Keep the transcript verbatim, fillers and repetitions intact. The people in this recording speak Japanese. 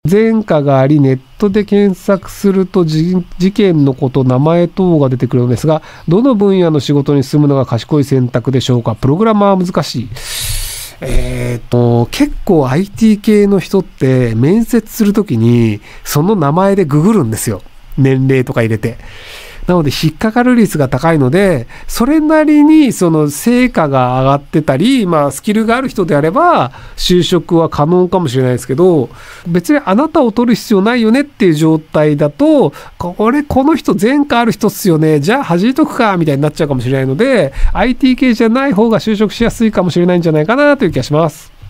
前科があり、ネットで検索すると事件のこと、名前等が出てくるのですが、どの分野の仕事に進むのが賢い選択でしょうか。プログラマーは難しい。えーと、結構 アイティー 系の人って面接するときにその名前でググるんですよ。年齢とか入れて。なので引っかかる率が高いので、それなりにその成果が上がってたり、まあスキルがある人であれば就職は可能かもしれないですけど、別にあなたを取る必要ないよねっていう状態だと、これこの人前科ある人っすよね、じゃあ弾いとくかみたいになっちゃうかもしれないので、アイティー 系じゃない方が就職しやすいかもしれないんじゃないかなという気がします。